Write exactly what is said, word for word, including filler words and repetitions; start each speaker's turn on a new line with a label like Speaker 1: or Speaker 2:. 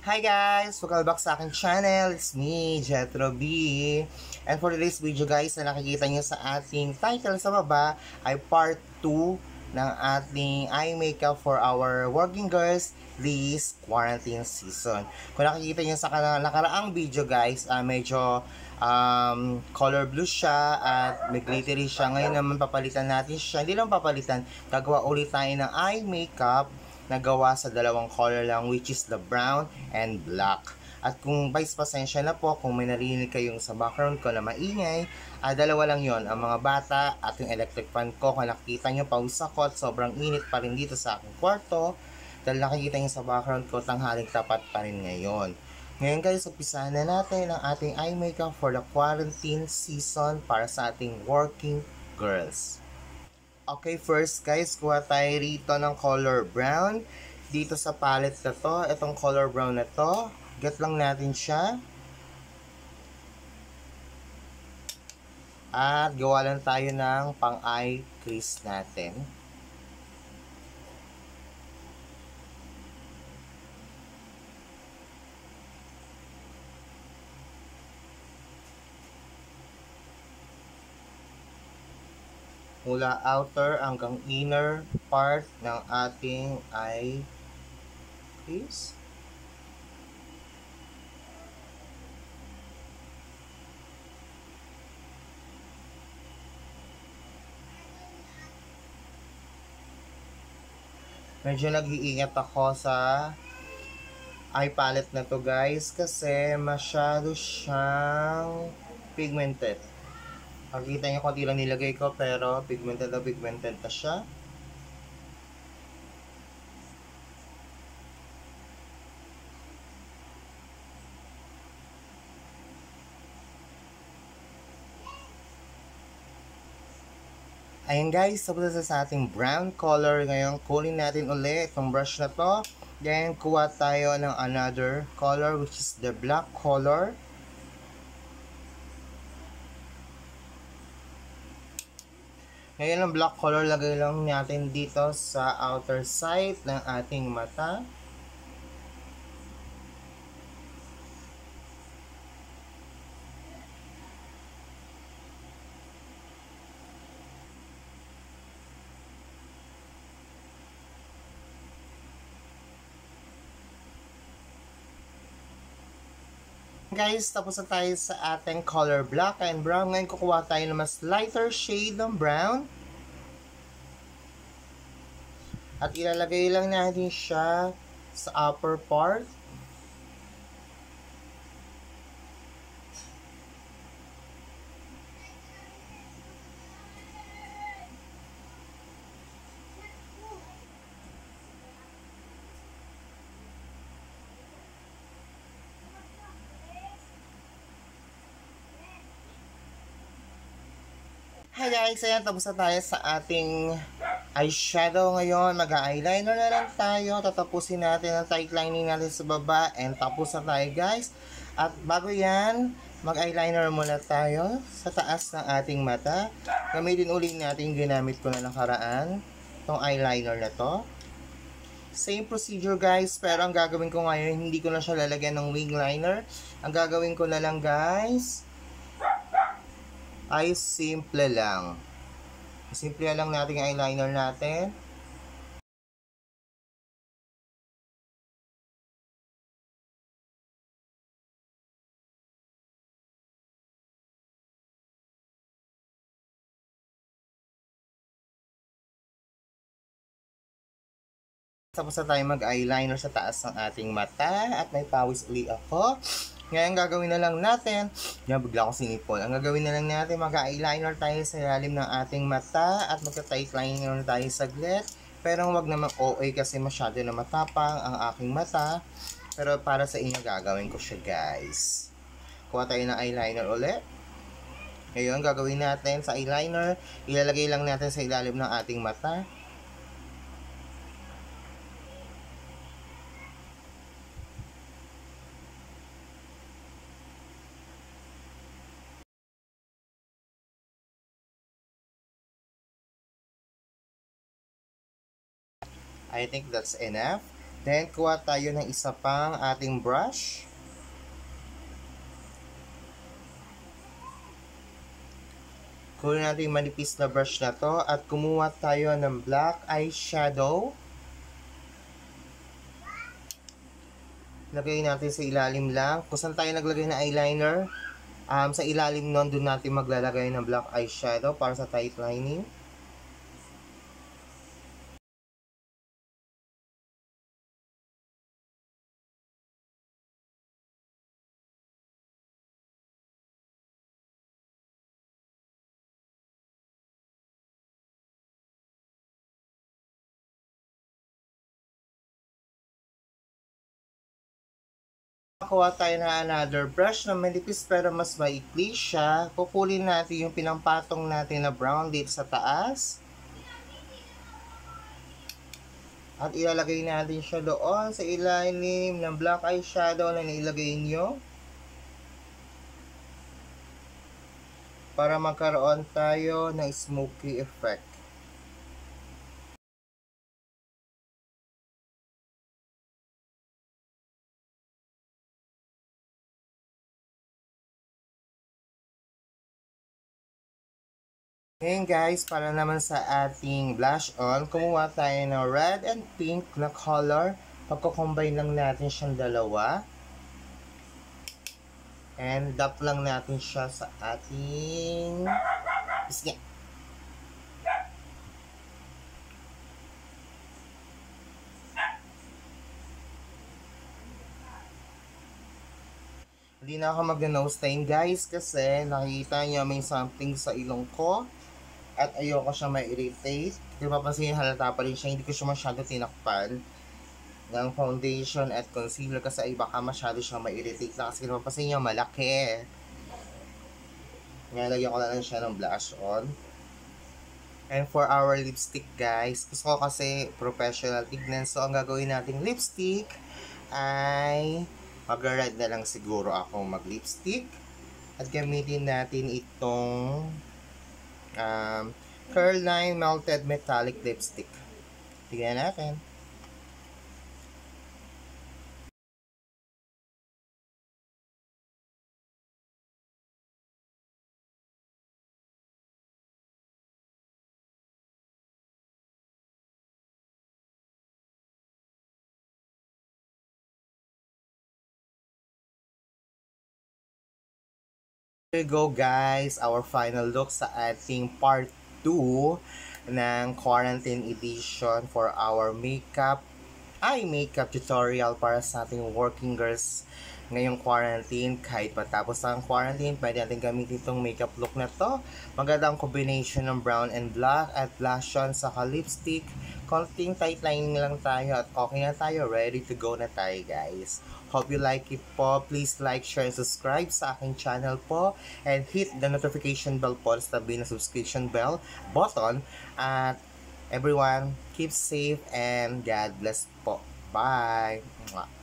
Speaker 1: Hi guys! Welcome back sa aking channel. It's me, Jetro B. And for today's video guys, na nakikita nyo sa ating title sa baba ay part two ng ating eye makeup for our working girls this quarantine season. Kung nakikita nyo sa nakaraang video guys, uh, medyo um, color blue siya at may glittery siya. Ngayon naman papalitan natin siya. Hindi lang papalitan, gagawa ulit tayo ng eye makeup na gawa sa dalawang color lang, which is the brown and black. At kung vice pasensya na po kung may narinig kayong sa background ko na maingay, ah, dalawa lang yon, ang mga bata at yung electric fan ko. Kung nakikita nyo pawis ako at sobrang init pa rin dito sa aking kwarto, dahil nakikita nyo sa background ko, tanghaling tapat pa rin ngayon. Ngayon guys, umpisahan na natin ang ating eye makeup for the quarantine season para sa ating working girls. Okay, first guys, kuha tayo rito ng color brown. Dito sa palette na to, itong color brown na to, get lang natin siya. At gawa lang tayo ng pang-eye crease natin. Mula outer hanggang inner part ng ating eye crease. Medyo nag-iingat ako sa eye palette na to guys kasi masyado siyang pigmented. Makikita nyo konti lang nilagay ko pero pigmented na pigmented na siya. Ayan guys, tapos na sa ating brown color. Ngayon, kunin natin ulit itong brush na to. Then, kuha tayo ng another color which is the black color. Ngayon ang black color, lagay lang natin dito sa outer side ng ating mata. Guys, tapos na tayo sa ating color black and brown. Ngayon kukuha tayo ng mas lighter shade ng brown. At ilalagay lang natin siya sa upper part. Hi guys, ayan, tapos na tayo sa ating eyeshadow ngayon. Mag-eyeliner na lang tayo. Tatapusin natin ang tight lining natin sa baba and tapos na tayo guys. At bago yan, mag-eyeliner muna tayo sa taas ng ating mata. Gamitin ulit natin ginamit ko na nakaraan, itong eyeliner na to. Same procedure guys, pero ang gagawin ko ngayon, hindi ko na siya lalagyan ng wing liner. Ang gagawin ko na lang guys, ay simple lang. Simple lang natin ang eyeliner natin. Tapos na tayo mag-eyeliner sa taas ng ating mata at may pawis uli ako. Ngayon gagawin na lang natin, yan bigla ko sinipon. Ang gagawin na lang natin, mag-eyeliner tayo sa ilalim ng ating mata at magka-tight liner na tayo saglit. Pero wag naman O A kasi masyado na matapang ang aking mata. Pero para sa inyo gagawin ko siya guys. Kuha tayo ng eyeliner ulit. Ngayon gagawin natin sa eyeliner, ilalagay lang natin sa ilalim ng ating mata. I think that's enough. Then, kuha tayo ng isa pang ating brush. Kunin natin yung manipis na brush na to at kumuha tayo ng black eyeshadow. Lagay natin sa ilalim lang. Kung saan tayo naglagay ng eyeliner, um, sa ilalim nun, doon natin maglalagay ng black eyeshadow para sa tight lining. Kuha tayo na another brush na manipis pero mas maikli siya. Kukulin natin yung pinampatong natin na brown dito sa taas. At ilalagay natin siya doon sa ilalim ng black eyeshadow na nilagay nyo. Para magkaroon tayo ng smoky effect. Ngayon guys, para naman sa ating blush on, kumuha tayo ng red and pink na color. Pagko-combine lang natin siyang dalawa. And dap lang natin siya sa ating pisngi. Hindi na ako mag-nose time guys kasi nakikita niyo may something sa ilong ko. At ayoko siya ma-irritate. Kung mapapansin nyo, halata pa rin siya. Hindi ko siya masyado tinakpan ng foundation at concealer kasi ay baka masyado siya ma-irritate na. Kasi kung mapapansin nyo, malaki. Nalagyan ko na lang siya ng blush on. And for our lipstick guys, gusto ko kasi professional tignan. So ang gagawin nating lipstick ay mag-red na lang siguro ako mag-lipstick. At gamitin natin itong Um, Curl Line Melted Metallic Lipstick. Tignan natin. Here we go guys, our final look sa ating part two ng quarantine edition for our makeup eye makeup tutorial para sa ating working girls ngayong quarantine. Kahit patapos ang quarantine, pwede natin gamitin itong makeup look na to. Magandang combination ng brown and black at blush on sa lipstick. Konting tight lining lang tayo at okay na tayo. Ready to go na tayo guys. Hope you like it po. Please like, share, and subscribe sa aking channel po. And hit the notification bell po sa tabi na subscription bell button. At everyone, keep safe and God bless po. Bye!